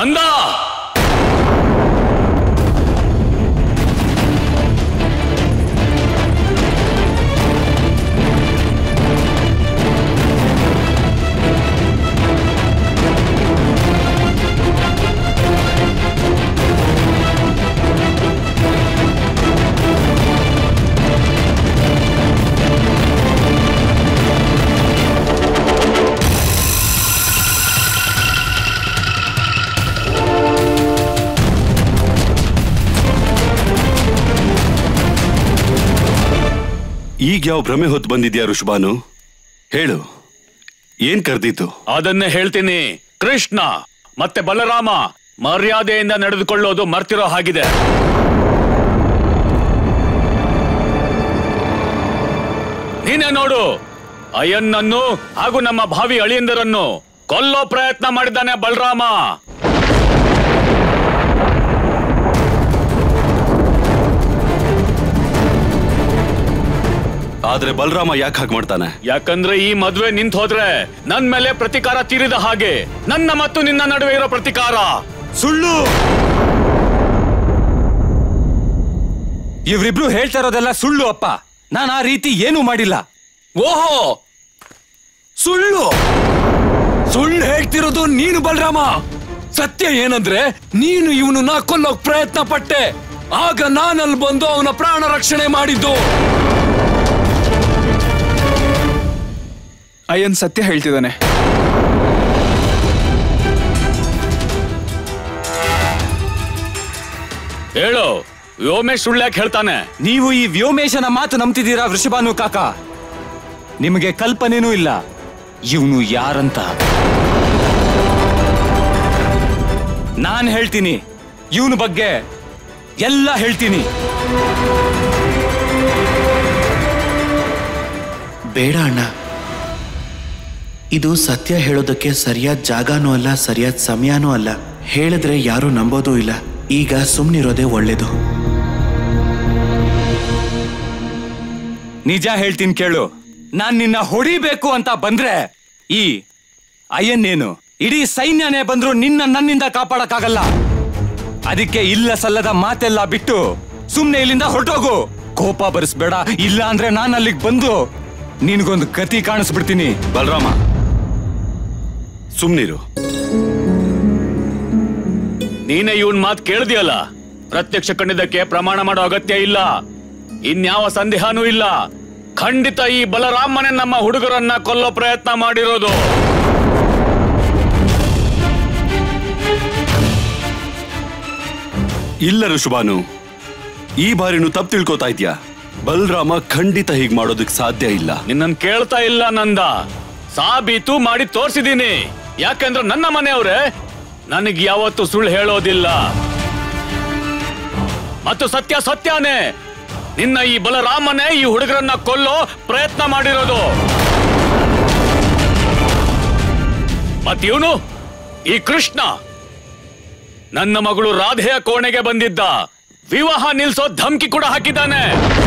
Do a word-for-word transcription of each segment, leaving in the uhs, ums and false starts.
ನಂದ ಈಗ ಯಾವ ಭ್ರಮೆ ಹೊತ್ತು ಬಂದಿದ್ಯಾ ಋಷಭಾನು? ಹೇಳು, ಏನ್ ಕರ್ದಿತ್ತು? ಅದನ್ನೇ ಹೇಳ್ತೀನಿ. ಕೃಷ್ಣ ಮತ್ತೆ ಬಲರಾಮ ಮರ್ಯಾದೆಯಿಂದ ನಡೆದುಕೊಳ್ಳೋದು ಮರ್ತಿರೋ ಹಾಗಿದೆ. ನೀನೇ ನೋಡು, ಅಯ್ಯನ್ನನ್ನು ಹಾಗೂ ನಮ್ಮ ಭಾವಿ ಅಳಿಯಂದರನ್ನು ಕೊಲ್ಲೋ ಪ್ರಯತ್ನ ಮಾಡಿದ್ದಾನೆ ಬಲರಾಮ. ಆದ್ರೆ ಬಲರಾಮ ಯಾಕೆ ಹಾಗೆ ಮಾಡ್ತಾನೆ? ಯಾಕಂದ್ರೆ ಈ ಮದುವೆ ನಿಂತು ಹೋದ್ರೆ ನನ್ ಮೇಲೆ ಪ್ರತಿಕಾರ ತೀರಿದ ಹಾಗೆ. ನನ್ನ ಮತ್ತು ನಿನ್ನ ನಡುವೆ ಇರೋ ಪ್ರತಿಕಾರ ಸುಳ್ಳು. ಇವ್ರಿಬ್ರು ಹೇಳ್ತಾ ಇರೋದೆಲ್ಲ ಸುಳ್ಳು ಅಪ್ಪ. ನಾನು ಆ ರೀತಿ ಏನೂ ಮಾಡಿಲ್ಲ. ಓಹೋ, ಸುಳ್ಳು ಸುಳ್ಳು ಹೇಳ್ತಿರೋದು ನೀನು ಬಲರಾಮ. ಸತ್ಯ ಏನಂದ್ರೆ ನೀನು ಇವನನ್ನ ಕೊಲ್ಲೋಕ್ ಪ್ರಯತ್ನ ಪಟ್ಟೆ. ಆಗ ನಾನಲ್ಲಿ ಬಂದು ಅವನ ಪ್ರಾಣ ರಕ್ಷಣೆ ಮಾಡಿದ್ದು. ಅಯ್ಯನ್ ಸತ್ಯ ಹೇಳ್ತಿದ್ದಾನೆ. ಹೇಳು, ವ್ಯೋಮೇಶ್ ಸುಳ್ಳ್ಯಾಕೆ ಹೇಳ್ತಾನೆ? ನೀವು ಈ ವ್ಯೋಮೇಶನ ಮಾತು ನಂಬ್ತಿದ್ದೀರಾ ವೃಷಭಾನು ಕಾಕ? ನಿಮಗೆ ಕಲ್ಪನೆನೂ ಇಲ್ಲ ಇವನು ಯಾರಂತ. ನಾನ್ ಹೇಳ್ತೀನಿ, ಇವನ ಬಗ್ಗೆ ಎಲ್ಲ ಹೇಳ್ತೀನಿ. ಬೇಡ ಅಣ್ಣ, ಇದು ಸತ್ಯ ಹೇಳೋದಕ್ಕೆ ಸರಿಯಾದ ಜಾಗನೂ ಅಲ್ಲ, ಸರಿಯಾದ ಸಮಯನೂ ಅಲ್ಲ. ಹೇಳಿದ್ರೆ ಯಾರೂ ನಂಬೋದೂ ಇಲ್ಲ. ಈಗ ಸುಮ್ಮನಿರೋದೇ ಒಳ್ಳೇದು. ನಿಜ ಹೇಳ್ತೀನಿ ಕೇಳು. ನಾನ್ ನಿನ್ನ ಹೊಡಿಬೇಕು ಅಂತ ಬಂದ್ರೆ ಈ ಅಯ್ಯನ್ನೇನು ಇಡೀ ಸೈನ್ಯನೇ ಬಂದ್ರು ನಿನ್ನ ನನ್ನಿಂದ ಕಾಪಾಡಕ್ಕಾಗಲ್ಲ. ಅದಕ್ಕೆ ಇಲ್ಲ ಸಲ್ಲದ ಮಾತೆಲ್ಲ ಬಿಟ್ಟು ಸುಮ್ನೆ ಇಲ್ಲಿಂದ ಹೊರಟೋಗು. ಕೋಪ ಬರಿಸ್ಬೇಡ, ಇಲ್ಲ ಅಂದ್ರೆ ನಾನು ಅಲ್ಲಿಗೆ ಬಂದು ನಿನ್ಗೊಂದು ಗತಿ ಕಾಣಿಸ್ಬಿಡ್ತೀನಿ. ಬಲರಾಮ, ಸುಮ್ನಿರು. ನೀನೇ ಇವನ್ ಮಾತು ಕೇಳ್ದಿಯಲ್ಲ. ಪ್ರತ್ಯಕ್ಷ ಕಂಡಿದ್ದಕ್ಕೆ ಪ್ರಮಾಣ ಮಾಡೋ ಅಗತ್ಯ ಇಲ್ಲ, ಇನ್ಯಾವ ಸಂದೇಹನೂ ಇಲ್ಲ. ಖಂಡಿತ ಈ ಬಲರಾಮನೇ ನಮ್ಮ ಹುಡುಗರನ್ನ ಕೊಲ್ಲೋ ಪ್ರಯತ್ನ ಮಾಡಿರೋದು. ಇಲ್ಲ ಋಷಭಾನು, ಈ ಬಾರಿನೂ ತಪ್ಪು ತಿಳ್ಕೊತಾ ಇದ್ಯಾ. ಬಲರಾಮ ಖಂಡಿತ ಹೀಗ್ ಮಾಡೋದಕ್ಕೆ ಸಾಧ್ಯ ಇಲ್ಲ. ನಿನ್ನನ್ ಕೇಳ್ತಾ ಇಲ್ಲ ನಂದ, ಸಾಬೀತು ಮಾಡಿ ತೋರ್ಸಿದೀನಿ. ಯಾಕೆಂದ್ರೆ ನನ್ನ ಮನೆಯವ್ರೆ ನನಗೆ ಯಾವತ್ತು ಸುಳ್ಳು ಹೇಳೋದಿಲ್ಲ. ಮತ್ತು ಸತ್ಯ ಸತ್ಯನೇ. ನಿನ್ನ ಈ ಬಲರಾಮನೇ ಈ ಹುಡುಗರನ್ನ ಕೊಲ್ಲೋ ಪ್ರಯತ್ನ ಮಾಡಿರೋದು. ಮತ್ತಿವನು ಈ ಕೃಷ್ಣ ನನ್ನ ಮಗಳು ರಾಧೆಯ ಕೋಣೆಗೆ ಬಂದಿದ್ದ. ವಿವಾಹ ನಿಲ್ಸೋ ಧಮಕಿ ಕೂಡ ಹಾಕಿದ್ದಾನೆ.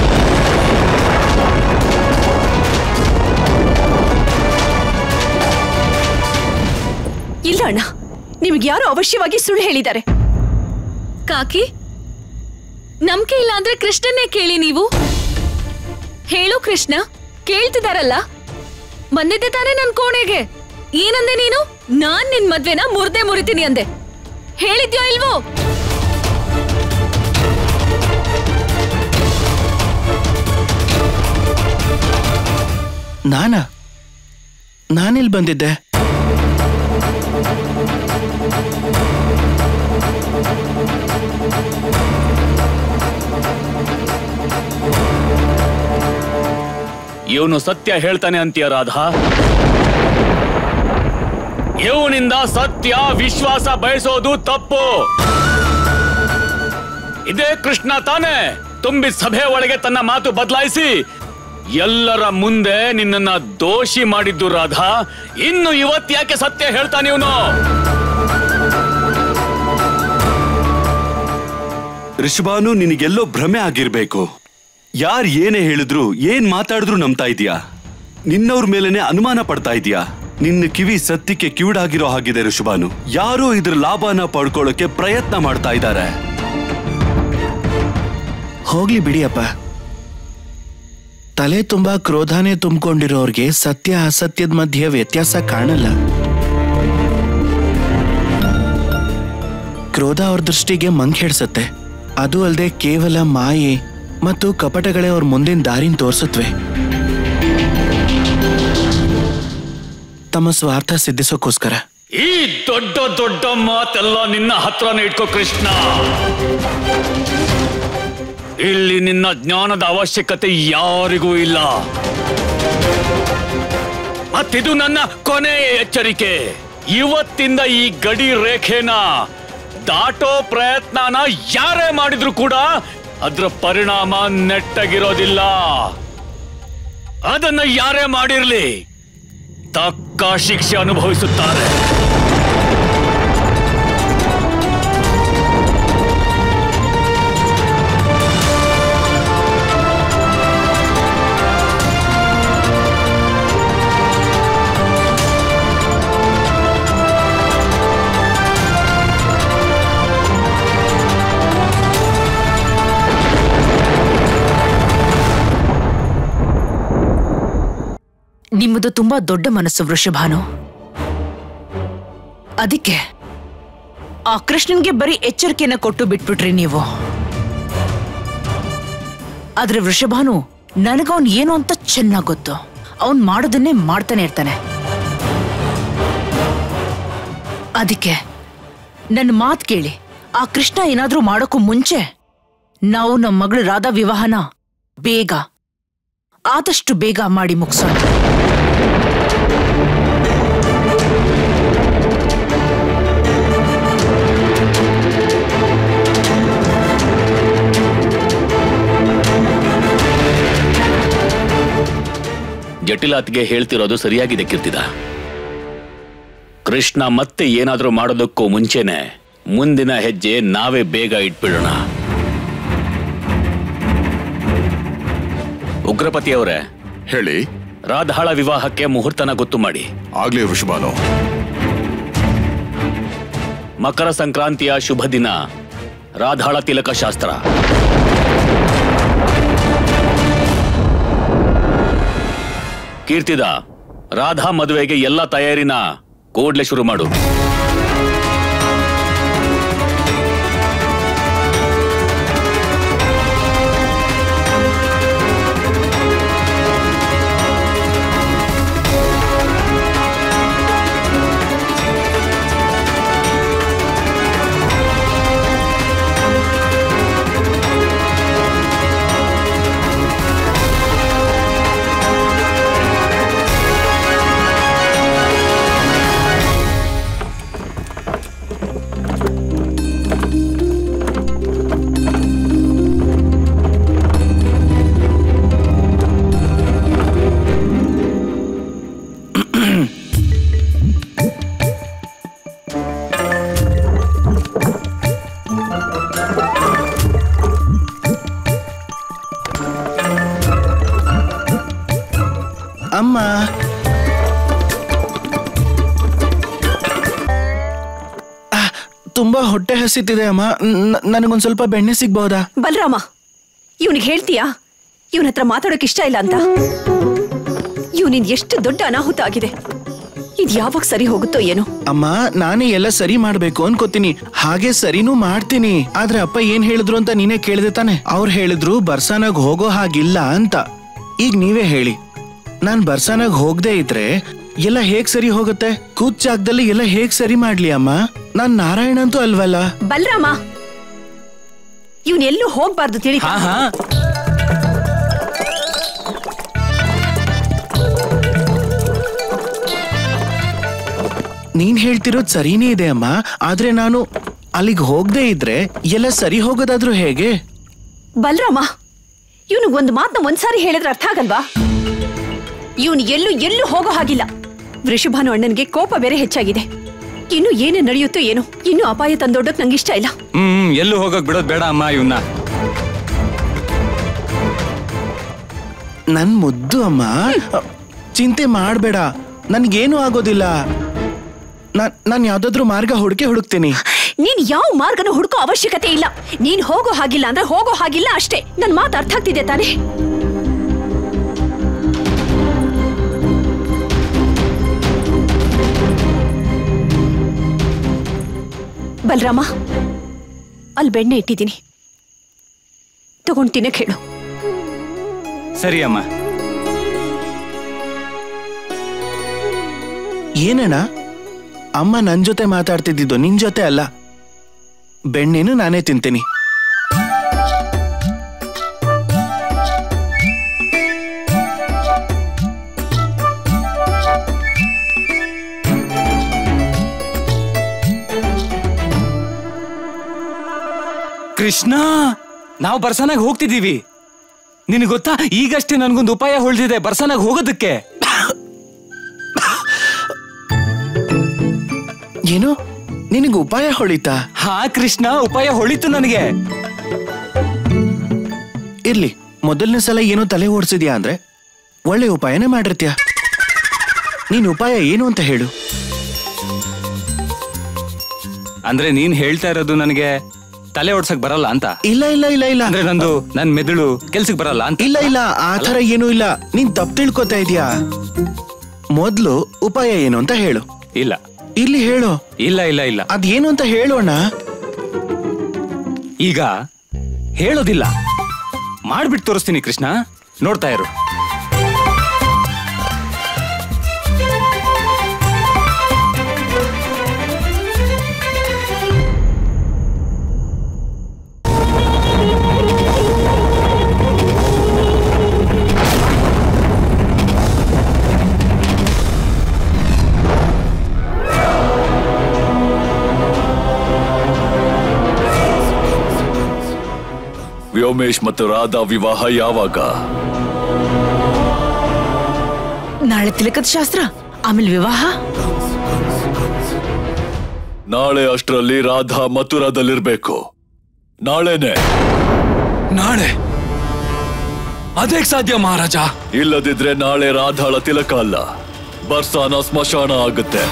ಇಲ್ಲ ಅಣ್ಣ, ನಿಮ್ಗೆ ಯಾರು ಅವಶ್ಯವಾಗಿ ಸುಳ್ಳು ಹೇಳಿದ್ದಾರೆ. ಕಾಕಿ, ನಂಬಿಕೆ ಇಲ್ಲ ಅಂದ್ರೆ ಕೃಷ್ಣನ್ನೇ ಕೇಳಿ. ನೀವು ಹೇಳು ಕೃಷ್ಣ, ಕೇಳ್ತಿದಾರಲ್ಲ. ಬಂದಿದ್ದೆ ತಾನೇ ನನ್ ಕೋಣೆಗೆ. ಏನಂದೆ ನೀನು? ನಾನ್ ನಿನ್ ಮದ್ವೆನ ಮುರ್ದೆ ಮುರಿತೀನಿ ಅಂದೆ. ಹೇಳಿದ್ಯೋ ಇಲ್ವೋ? ನಾನಾ? ನಾನೆಲ್ಲಿ ಬಂದಿದ್ದೆ? ಇವನು ಸತ್ಯ ಹೇಳ್ತಾನೆ ಅಂತೀಯ ರಾಧಾ? ಇವನಿಂದ ಸತ್ಯ ವಿಶ್ವಾಸ ಬಯಸೋದು ತಪ್ಪು. ಇದೇ ಕೃಷ್ಣ ತಾನೇ ತುಂಬಿ ಸಭೆ ಒಳಗೆ ತನ್ನ ಮಾತು ಬದಲಾಯಿಸಿ ಎಲ್ಲರ ಮುಂದೆ ನಿನ್ನನ್ನ ದೋಷಿ ಮಾಡಿದ್ದು ರಾಧಾ. ಇನ್ನು ಇವತ್ತ್ಯಾಕೆ ಸತ್ಯ ಹೇಳ್ತಾನೆ ಇವನು? ಋಷಭಾನು, ನಿನಗೆಲ್ಲೋ ಭ್ರಮೆ ಆಗಿರ್ಬೇಕು. ಯಾರ್ ಏನೇ ಹೇಳಿದ್ರು ಏನ್ ಮಾತಾಡಿದ್ರು ನಂಬ್ತಾ ಇದೀಯಾ. ನಿನ್ನವ್ರ ಮೇಲೇನೆ ಅನುಮಾನ ಪಡ್ತಾ ಇದೀಯಾ. ನಿನ್ನ ಕಿವಿ ಸತ್ಯಕ್ಕೆ ಕಿವಿಡಾಗಿರೋ ಹಾಗಿದೆ ಋಷಭಾನು. ಯಾರೋ ಇದ್ರ ಲಾಭನ ಪಡ್ಕೊಳ್ಳೋಕೆ ಪ್ರಯತ್ನ ಮಾಡ್ತಾ ಇದ್ದಾರೆ. ಹೋಗ್ಲಿ ಬಿಡಿಯಪ್ಪ. ತಲೆ ತುಂಬಾ ಕ್ರೋಧಾನೇ ತುಂಬಿಕೊಂಡಿರೋರ್ಗೆ ಸತ್ಯ ಅಸತ್ಯದ ಮಧ್ಯೆ ವ್ಯತ್ಯಾಸ ಕಾಣಲ್ಲ. ಕ್ರೋಧ ಅವ್ರ ದೃಷ್ಟಿಗೆ ಮಂಕ್ ಹಿಡ್ಸತ್ತೆ. ಅದು ಅಲ್ಲದೆ ಕೇವಲ ಮಾಯೆ ಮತ್ತು ಕಪಟಗಳೇ ಅವ್ರ ಮುಂದಿನ ದಾರಿನ ತೋರಿಸುತ್ತವೆ. ತಮ್ಮ ಸ್ವಾರ್ಥ ಸಿದ್ಧಿಸೋಕ್ಕೋಸ್ಕರ. ಈ ದೊಡ್ಡ ದೊಡ್ಡ ಮಾತೆಲ್ಲ ನಿನ್ನ ಹತ್ರನೇ ಇಟ್ಕೋ ಕೃಷ್ಣ. ಇಲ್ಲಿ ನಿನ್ನ ಜ್ಞಾನದ ಅವಶ್ಯಕತೆ ಯಾರಿಗೂ ಇಲ್ಲ. ಮತ್ತಿದು ನನ್ನ ಕೊನೆಯ ಎಚ್ಚರಿಕೆ. ಇವತ್ತಿಂದ ಈ ಗಡಿ ರೇಖೆನ ದಾಟೋ ಪ್ರಯತ್ನನ ಯಾರೇ ಮಾಡಿದ್ರು ಕೂಡ ಅದ್ರ ಪರಿಣಾಮ ನೆಟ್ಟಗಿರೋದಿಲ್ಲ. ಅದನ್ನ ಯಾರೇ ಮಾಡಿರ್ಲಿ ತಕ್ಕ ಶಿಕ್ಷೆ ಅನುಭವಿಸುತ್ತಾರೆ. ನಿಮ್ಮದು ತುಂಬಾ ದೊಡ್ಡ ಮನಸ್ಸು ವೃಷಭಾನು. ಅದಕ್ಕೆ ಆ ಕೃಷ್ಣನ್ಗೆ ಬರೀ ಎಚ್ಚರಿಕೆನ ಕೊಟ್ಟು ಬಿಟ್ಬಿಟ್ರಿ ನೀವು. ಆದ್ರೆ ವೃಷಭಾನು, ನನಗವನ್ ಏನು ಅಂತ ಚೆನ್ನಾಗ್ ಗೊತ್ತು. ಅವನ್ ಮಾಡೋದನ್ನೇ ಮಾಡ್ತಾನೆ ಇರ್ತಾನೆ. ಅದಕ್ಕೆ ನನ್ನ ಮಾತ್ ಕೇಳಿ, ಆ ಕೃಷ್ಣ ಏನಾದ್ರೂ ಮಾಡೋಕ್ಕೂ ಮುಂಚೆ ನಾವು ನಮ್ಮ ಮಗಳು ರಾಧಾ ವಿವಾಹನ ಬೇಗ, ಆದಷ್ಟು ಬೇಗ ಮಾಡಿ ಮುಗಿಸೋಣ. ಜಟಿಲಾತ್ಗೆ ಹೇಳ್ತಿರೋದು ಸರಿಯಾಗಿದೆ ಕೀರ್ತಿದ. ಕೃಷ್ಣ ಮತ್ತೆ ಏನಾದ್ರೂ ಮಾಡೋದಕ್ಕೂ ಮುಂಚೆನೆ ಮುಂದಿನ ಹೆಜ್ಜೆ ನಾವೇ ಬೇಗ ಇಟ್ಬಿಡೋಣ. ಉಗ್ರಪತಿಯವರೇ, ಹೇಳಿ. ರಾಧಾಳ ವಿವಾಹಕ್ಕೆ ಮುಹೂರ್ತನ ಗೊತ್ತು ಮಾಡಿ. ಆಗ್ಲೇ ವೃಷಭಾನು. ಮಕರ ಸಂಕ್ರಾಂತಿಯ ಶುಭ ದಿನ ರಾಧಾಳ ತಿಲಕ ಶಾಸ್ತ್ರ. ಕೀರ್ತಿದ, ರಾಧಾ ಮದುವೆಗೆ ಎಲ್ಲ ತಯಾರಿನ ಕೂಡ್ಲೆ ಶುರು ಮಾಡು. ಅಮ್ಮ, ತುಂಬಾ ಹೊಟ್ಟೆ ಹಸಿತಿದೆ ಅಮ್ಮ. ನನಗೊಂದ್ ಸ್ವಲ್ಪ ಬೆಣ್ಣೆ ಸಿಗ್ಬಹುದಾ? ಬಲರಾಮ, ಇವನಿಗೆ ಹೇಳ್ತೀಯಾ ಇವನ ಹತ್ರ ಮಾತಾಡೋಕೆ ಇಷ್ಟ ಇಲ್ಲ ಅಂತ? ಇವನಿಂದ ಎಷ್ಟು ದೊಡ್ಡ ಅನಾಹುತ ಆಗಿದೆ. ಇದು ಯಾವಾಗ ಸರಿ ಹೋಗುತ್ತೋ ಏನೋ. ಅಮ್ಮ, ನಾನೇ ಎಲ್ಲ ಸರಿ ಮಾಡ್ಬೇಕು ಅನ್ಕೋತೀನಿ, ಹಾಗೆ ಸರಿನೂ ಮಾಡ್ತೀನಿ. ಆದ್ರೆ ಅಪ್ಪ ಏನ್ ಹೇಳಿದ್ರು ಅಂತ ನೀನೇ ಕೇಳಿದೆ ತಾನೆ? ಅವ್ರು ಹೇಳಿದ್ರು ಬರ್ಸಾನಾಗ್ ಹೋಗೋ ಹಾಗಿಲ್ಲ ಅಂತ. ಈಗ ನೀವೇ ಹೇಳಿ, ನಾನ್ ಬರ್ಸಾನಾಗ್ ಹೋಗದೆ ಇದ್ರೆ ಎಲ್ಲ ಹೇಗ್ ಸರಿ ಹೋಗುತ್ತೆ? ಕೂತ್ ಜಾಗದಲ್ಲಿ ಎಲ್ಲ ಹೇಗ್ ಸರಿ ಮಾಡ್ಲಿ ಅಮ್ಮ? ನಾನ್ ನಾರಾಯಣ ಅಂತೂ ಅಲ್ವಲ್ಲ. ಬಲರಾಮ, ಇವನ್ ಎಲ್ಲೂ ಹೋಗ್ಬಾರ್ದು ತಿಳಿ. ನೀನ್ ಹೇಳ್ತಿರೋದ್ ಸರಿನೇ ಇದೆ ಅಮ್ಮ, ಆದ್ರೆ ನಾನು ಅಲ್ಲಿಗೆ ಹೋಗದೆ ಇದ್ರೆ ಎಲ್ಲ ಸರಿ ಹೋಗೋದಾದ್ರೂ ಹೇಗೆ? ಬಲರಾಮ, ಇವನಿಗೆ ಒಂದು ಮಾತನ್ನ ಒಂದ್ಸಾರಿ ಹೇಳಿದ್ರೆ ಅರ್ಥ ಆಗಲ್ವಾ? ಇವನು ಎಲ್ಲೂ ಎಲ್ಲೂ ಹೋಗೋ ಹಾಗಿಲ್ಲ. ವೃಷಭಾನು ಅಣ್ಣನ್ಗೆ ಕೋಪ ಬೇರೆ ಹೆಚ್ಚಾಗಿದೆ. ಇನ್ನು ಏನೇ ನಡೆಯುತ್ತೋ ಏನೋ. ಇನ್ನು ಅಪಾಯ ತಂದೊಡ್ಡಕ್ ನಂಗೆ ಇಷ್ಟ ಇಲ್ಲ. ಹ್ಮ್ ಎಲ್ಲೂ ಹೋಗಕ್ ಬಿಡೋದ್ ಬೇಡ ಅಮ್ಮ ಇವನ್ನ. ನನ್ ಮುದ್ದು ಅಮ್ಮ, ಚಿಂತೆ ಮಾಡ್ಬೇಡ. ನನ್ಗೇನು ಆಗೋದಿಲ್ಲ. ನಾನ್ ನಾನು ಯಾವ್ದಾದ್ರು ಮಾರ್ಗ ಹುಡುಕೆ ಹುಡುಕ್ತೀನಿ. ನೀನ್ ಯಾವ ಮಾರ್ಗನ ಹುಡುಕೋ ಅವಶ್ಯಕತೆ ಇಲ್ಲ. ನೀನ್ ಹೋಗೋ ಹಾಗಿಲ್ಲ ಅಂದ್ರೆ ಹೋಗೋ ಹಾಗಿಲ್ಲ ಅಷ್ಟೇ. ನನ್ ಮಾತು ಅರ್ಥ ಆಗ್ತಿದೆ ತಾನೆ? ಬಲರಾಮ, ಅಲ್ಲಿ ಬೆಣ್ಣೆ ಇಟ್ಟಿದ್ದೀನಿ, ತಗೊಂಡ್ ತಿನ್ನಕ್ ಹೇಳು. ಸರಿ ಅಮ್ಮ. ಏನಣ್ಣ, ಅಮ್ಮ ನನ್ ಜೊತೆ ಮಾತಾಡ್ತಿದ್ದು, ನಿನ್ ಜೊತೆ ಅಲ್ಲ. ಬೆಣ್ಣೆನು ನಾನೇ ತಿಂತೀನಿ. ಕೃಷ್ಣ, ನಾವು ಬರ್ಸನಾಗ ಹೋಗ್ತಿದ್ದೀವಿ. ನಿನಗೆ ಗೊತ್ತಾ, ಈಗಷ್ಟೇ ನನ್ಗೊಂದು ಉಪಾಯ ಹೊಳ್ದಿದೆ ಬರ್ಸನಾಗ ಹೋಗೋದಕ್ಕೆ. ಏನು, ನಿನಗೆ ಉಪಾಯ ಹೊಳಿತಾ? ಹಾ ಕೃಷ್ಣ, ಉಪಾಯ ಹೊಳಿತು ನನಗೆ. ಇರ್ಲಿ, ಮೊದಲನೇ ಸಲ ಏನೋ ತಲೆ ಓಡಿಸಿದ್ಯಾ ಅಂದ್ರೆ ಒಳ್ಳೆ ಉಪಾಯನೇ ಮಾಡಿರ್ತೀಯ. ನೀನ್ ಉಪಾಯ ಏನು ಅಂತ ಹೇಳು. ಅಂದ್ರೆ ನೀನ್ ಹೇಳ್ತಾ ಇರೋದು ನನಗೆ ತಲೆ ಓಡ್ಸಕ್ ಬರಲ್ಲ ಅಂತ? ಇಲ್ಲ ಇಲ್ಲ ಇಲ್ಲ ಇಲ್ಲ. ಅಂದ್ರೆ ನಂದು ನನ್ ಮೆದುಳು ಕೆಲ್ಸಕ್ ಬರಲ್ಲ ಅಂತ? ಇಲ್ಲ ಇಲ್ಲ, ಆ ತರ ಏನೂ ಇಲ್ಲ. ನೀನ್ ತಪ್ಪು ತಿಳ್ಕೊತಾ ಇದೀಯಾ. ಮೊದ್ಲು ಉಪಾಯ ಏನು ಅಂತ ಹೇಳು. ಇಲ್ಲ. ಇಲ್ಲಿ ಹೇಳು. ಇಲ್ಲ ಇಲ್ಲ ಇಲ್ಲ. ಅದೇನು ಅಂತ ಹೇಳೋಣ. ಈಗ ಹೇಳೋದಿಲ್ಲ, ಮಾಡ್ಬಿಟ್ಟು ತೋರಿಸ್ತೀನಿ ಕೃಷ್ಣ, ನೋಡ್ತಾ ಇರು. ವ್ಯೋಮೇಶ್ ಮತ್ತು ರಾಧಾ ವಿವಾಹ ಯಾವಾಗ? ನಾಳೆ ತಿಲಕದ ಶಾಸ್ತ್ರ, ಆಮೇಲೆ ವಿವಾಹ. ನಾಳೆ ಅಷ್ಟರಲ್ಲಿ ರಾಧಾ ಮಥುರಾದಲ್ಲಿರ್ಬೇಕು. ನಾಳೆನೆ. ನಾಳೆ ಅದೇಕ್ ಸಾಧ್ಯ ಮಹಾರಾಜ? ಇಲ್ಲದಿದ್ರೆ ನಾಳೆ ರಾಧಾಳ ತಿಲಕ ಅಲ್ಲ, ಬರ್ಸಾನ ಸ್ಮಶಾನ ಆಗುತ್ತೆ.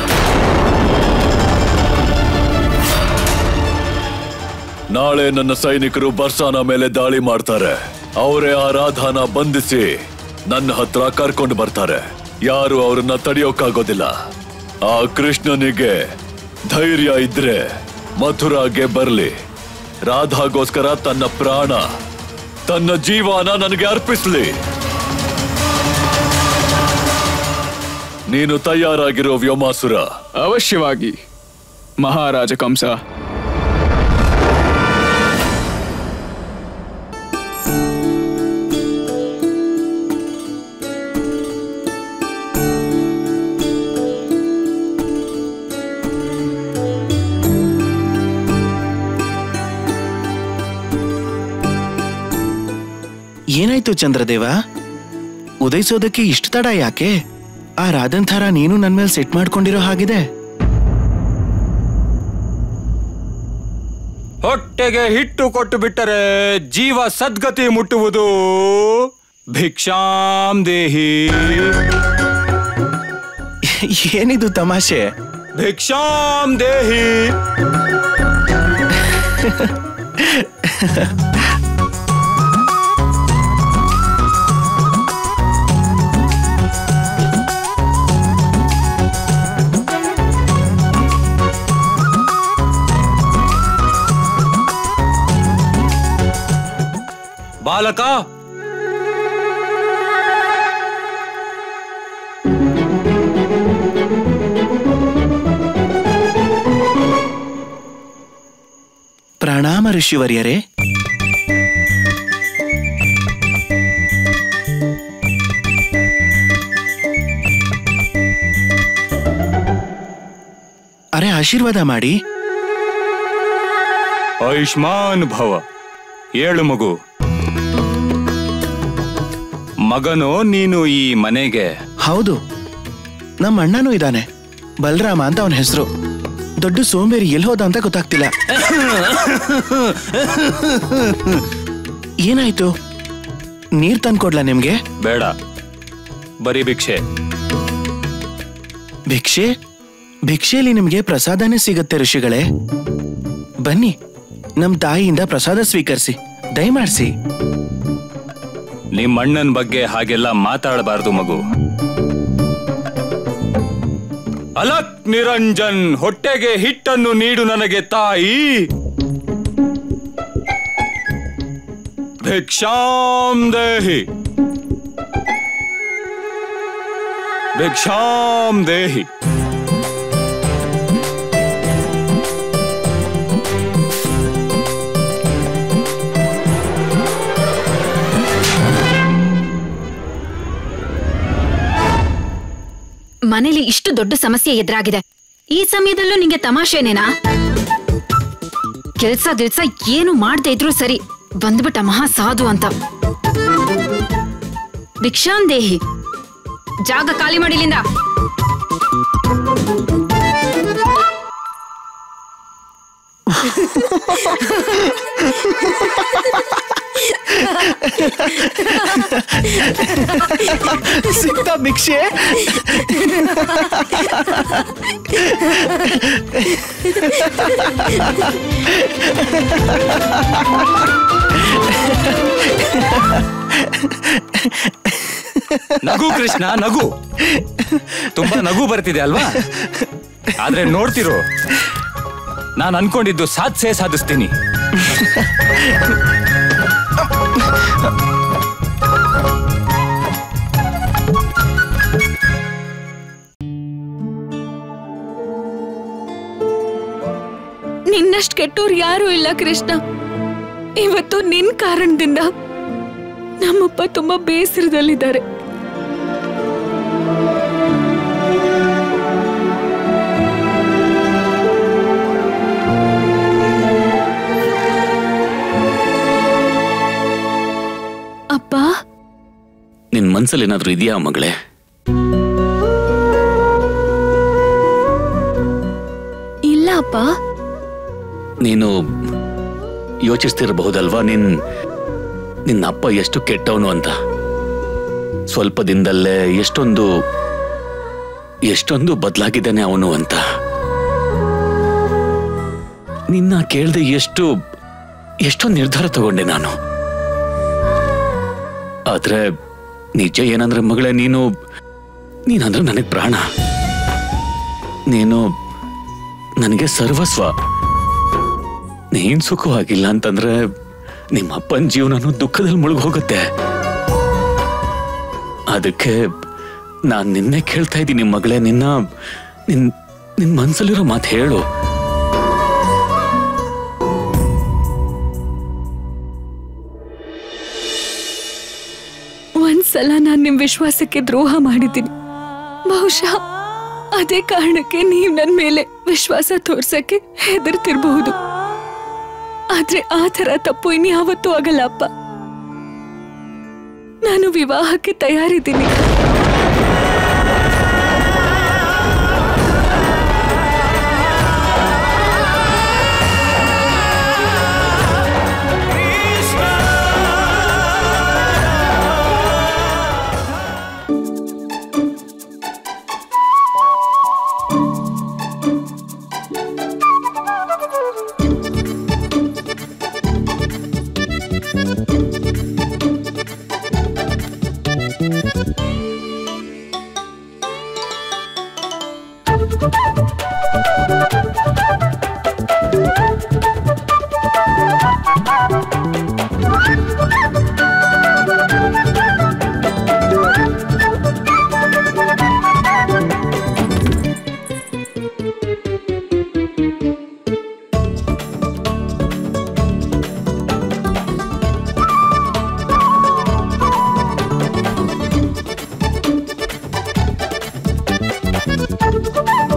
ನಾಳೆ ನನ್ನ ಸೈನಿಕರು ಬರ್ಸಾನ ಮೇಲೆ ದಾಳಿ ಮಾಡ್ತಾರೆ. ಅವರೇ ಆ ರಾಧಾನ ಬಂಧಿಸಿ ನನ್ನ ಹತ್ರ ಕರ್ಕೊಂಡು ಬರ್ತಾರೆ. ಯಾರು ಅವ್ರನ್ನ ತಡೆಯೋಕ್ಕಾಗೋದಿಲ್ಲ. ಆ ಕೃಷ್ಣನಿಗೆ ಧೈರ್ಯ ಇದ್ರೆ ಮಥುರಾಗೆ ಬರ್ಲಿ. ರಾಧಾಗೋಸ್ಕರ ತನ್ನ ಪ್ರಾಣ, ತನ್ನ ಜೀವನ ನನಗೆ ಅರ್ಪಿಸ್ಲಿ. ನೀನು ತಯಾರಾಗಿರೋ ವ್ಯೋಮಾಸುರ? ಅವಶ್ಯವಾಗಿ ಮಹಾರಾಜ ಕಂಸ. ಏನಾಯ್ತು ಚಂದ್ರದೇವ? ಉದಯಿಸೋದಕ್ಕೆ ಇಷ್ಟು ತಡ ಯಾಕೆ? ಆ ರಾಧನ್ ಥರ ನೀನು ನನ್ ಮೇಲೆ ಸೆಟ್ ಮಾಡ್ಕೊಂಡಿರೋ ಹಾಗಿದೆ. ಹೊಟ್ಟೆಗೆ ಹಿಟ್ಟು ಕೊಟ್ಟು ಬಿಟ್ಟರೆ ಜೀವ ಸದ್ಗತಿ ಮುಟ್ಟುವುದು. ಭಿಕ್ಷಾಂ ದೇಹಿ. ಏನಿದು ತಮಾಷೆ? ಭಿಕ್ಷಾಂ ದೇಹಿ. ಬಾಲಕ, ಪ್ರಣಾಮ ಋಷಿವರ್ಯರೇ. ಅರೆ, ಆಶೀರ್ವಾದ ಮಾಡಿ. ಆಯುಷ್ಮಾನ್ ಭವ. ಏಳು ಮಗು. ಮಗನೋ ನೀನು ಈ ಮನೆಗೆ? ಹೌದು, ನಮ್ಮ ಅಣ್ಣನೂ ಇದ್ದಾನೆ, ಬಲರಾಮ ಅಂತ ಅವನ ಹೆಸರು. ದೊಡ್ಡ ಸೋಂಬೇರಿ ಎಲ್ಲಿ ಹೋದ ಅಂತ ಗೊತ್ತಾಗ್ತಿಲ್ಲ. ಏನಾಯ್ತು? ನೀರ್ ತಂದ್ಕೊಡ್ಲಾ ನಿಮ್ಗೆ? ಬೇಡ, ಬರೀ ಭಿಕ್ಷೆ. ಭಿಕ್ಷೆ ಭಿಕ್ಷೆಯಲ್ಲಿ ನಿಮ್ಗೆ ಪ್ರಸಾದನೇ ಸಿಗತ್ತೆ ಋಷಿಗಳೇ. ಬನ್ನಿ, ನಮ್ ತಾಯಿಯಿಂದ ಪ್ರಸಾದ ಸ್ವೀಕರಿಸಿ, ದಯಮಾಡಿಸಿ. ನಿಮ್ಮ ಅಣ್ಣನ ಬಗ್ಗೆ ಹಾಗೆಲ್ಲ ಮಾತಾಡಬಾರ್ದು ಮಗು. ಅಲಕ್ ನಿರಂಜನ್, ಹೊಟ್ಟೆಗೆ ಹಿಟ್ಟನ್ನು ನೀಡು ನನಗೆ ತಾಯಿ. ಭಿಕ್ಷಾಂ ದೇಹಿ, ಭಿಕ್ಷಾಂ ದೇಹಿ. ಮನೇಲಿ ಇಷ್ಟು ದೊಡ್ಡ ಸಮಸ್ಯೆ ಎದುರಾಗಿದೆ, ಈ ಸಮಯದಲ್ಲೂ ನಿಂಗೆ ತಮಾಷೆನೇನಾ? ಕೆಲ್ಸ ಗಿಲ್ಸ ಏನು ಮಾಡ್ದೇ ಇದ್ರು ಸರಿ, ಬಂದ್ಬಿಟ್ಟ ಮಹಾ ಸಾಧು ಅಂತ. ಭಿಕ್ಷಾಂ ದೇಹಿ, ಜಾಗ ಖಾಲಿ ಮಾಡಿಲಿಂದ. ಸಿಕ್ತಾ ಭಿಕ್ಷೆ? ನಗು ಕೃಷ್ಣ, ನಗು. ತುಂಬಾ ನಗು ಬರ್ತಿದೆ ಅಲ್ವಾ? ಆದ್ರೆ ನೋಡ್ತಿರೋ, ನಾನು ಅನ್ಕೊಂಡಿದ್ದು ಸಾಧಿಸೇ ಸಾಧಿಸ್ತೀನಿ. ನಿನ್ನಷ್ಟು ಕೆಟ್ಟೋರು ಯಾರು ಇಲ್ಲ ಕೃಷ್ಣ. ಇವತ್ತು ನಿನ್ ಕಾರಣದಿಂದ ನಮ್ಮಪ್ಪ ತುಂಬಾ ಬೇಸರದಲ್ಲಿದ್ದಾರೆ. ಅಪ್ಪ, ನಿನ್ ಮನ್ಸಲ್ಲಿ ಏನಾದ್ರೂ ಇದೆಯಾ ಮಗಳೇ? ಇಲ್ಲ ಅಪ್ಪ. ನೀನು ಯೋಚಿಸ್ತಿರಬಹುದಲ್ವಾ, ನಿನ್ ನಿನ್ನ ಅಪ್ಪ ಎಷ್ಟು ಕೆಟ್ಟವನು ಅಂತ. ಸ್ವಲ್ಪ ದಿನದಲ್ಲೇ ಎಷ್ಟೊಂದು ಎಷ್ಟೊಂದು ಬದಲಾಗಿದ್ದಾನೆ ಅವನು ಅಂತ. ನಿನ್ನ ಕೇಳ್ದೆ ಎಷ್ಟು ಎಷ್ಟೊಂದು ನಿರ್ಧಾರ ತಗೊಂಡೆ ನಾನು. ಆದ್ರೆ ನಿಜ ಏನಂದ್ರೆ ಮಗಳೇ, ನೀನು ನೀನಂದ್ರೆ ನನಗೆ ಪ್ರಾಣ. ನೀನು ನನಗೆ ಸರ್ವಸ್ವ. ನೀನ್ ಸುಖವಾಗಿಲ್ಲ ಅಂತಂದ್ರೆ ನಿಮ್ಮ ಅಪ್ಪನ ಜೀವನನು ದುಃಖದಲ್ಲಿ ಮುಳುಗೋಗುತ್ತೆ. ಅದಕ್ಕೆ ನಾನ್ ನಿನ್ನೆ ಕೇಳ್ತಾ ಇದ್ದೀನಿ ಮಗಳೇ, ನಿನ್ನ ನಿನ್ ನಿನ್ ಮನ್ಸಲ್ಲಿರೋ ಮಾತು ಹೇಳು. ಒಂದ್ಸಲ ನಾನ್ ನಿಮ್ ವಿಶ್ವಾಸಕ್ಕೆ ದ್ರೋಹ ಮಾಡಿದ್ದೀನಿ. ಬಹುಶಃ ಅದೇ ಕಾರಣಕ್ಕೆ ನೀವ್ ನನ್ ಮೇಲೆ ವಿಶ್ವಾಸ ತೋರ್ಸಕ್ಕೆ ಹೆದರ್ತಿರ್ಬಹುದು. ಆದ್ರೆ ಆ ತರ ತಪ್ಪು ಇನ್ಯಾವತ್ತೂ ಆಗಲ್ಲ ಅಪ್ಪ. ನಾನು ವಿವಾಹಕ್ಕೆ ತಯಾರಿದ್ದೀನಿ.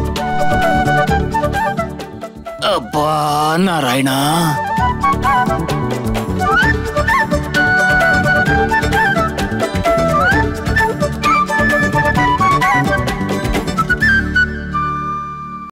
ಅಬ್ಬಾ ನಾರಾಯಣ.